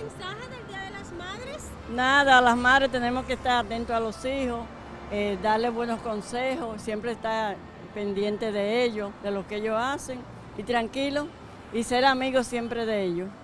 mensaje del Día de las Madres? Nada, las madres tenemos que estar atentos a los hijos, darle buenos consejos, siempre estar pendiente de ellos, de lo que ellos hacen, y tranquilos, y ser amigos siempre de ellos.